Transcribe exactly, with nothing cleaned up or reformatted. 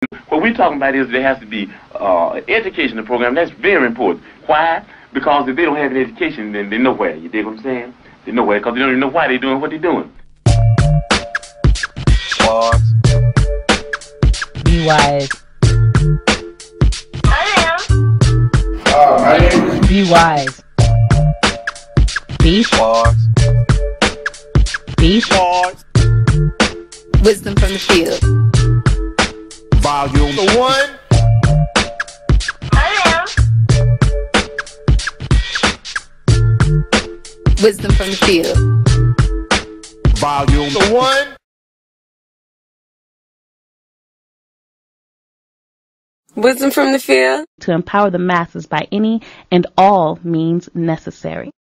What we're talking about is there has to be uh, education in the program. That's very important. Why? Because if they don't have an education, then they're nowhere. You dig what I'm saying? They're nowhere because they don't even know why they're doing what they're doing. Pause. Be wise. I am. Uh, my name is. Be wise. Beef. Pause. Beef. Pause. Wisdom from the field. Volume the one. I am. Wisdom from the field. Volume the one. Wisdom from the field. To empower the masses by any and all means necessary.